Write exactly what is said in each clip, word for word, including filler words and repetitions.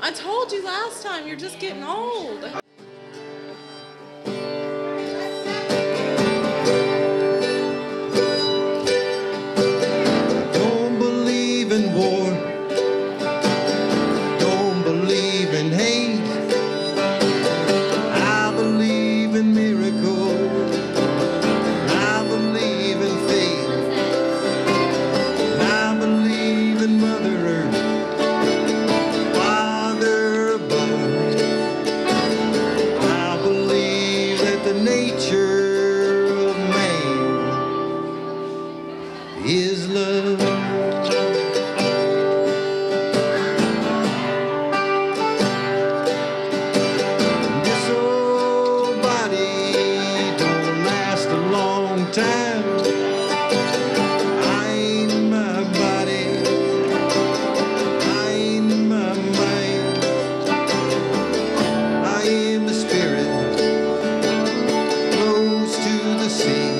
I told you last time, you're just getting old. Don't believe in war. Don't believe in hate. I believe in miracles. I believe in faith. I believe in Mother Earth, Father above. I believe that the nature of man is love. This old body don't last a long time. I ain't my body, I ain't my mind. I am the spirit close to the sea.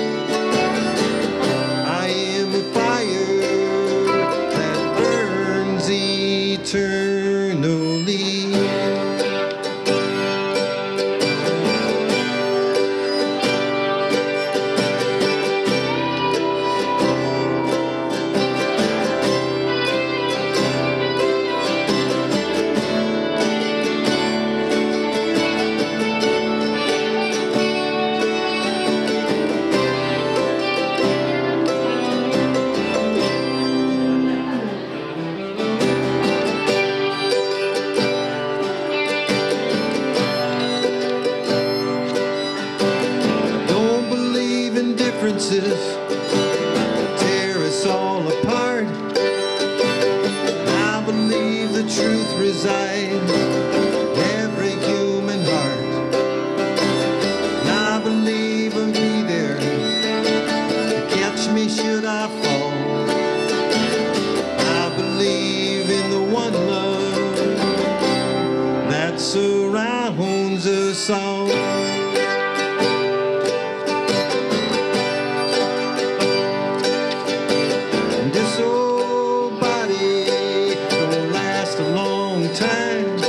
I am a fire that burns eternally. Don't believe in differences tear us all apart. I believe the truth resides in every human heart. And I believe I'll be there to catch me should I fall. I believe in the one love that surrounds us all. This old body don't last a long time.